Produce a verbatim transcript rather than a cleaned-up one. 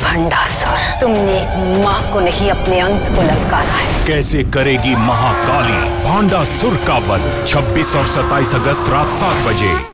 भंडासुर, तुमने माँ को नहीं अपने अंत को ललकारा है। कैसे करेगी महाकाली भांडासुर का वध? छब्बीस और सत्ताईस अगस्त रात सात बजे।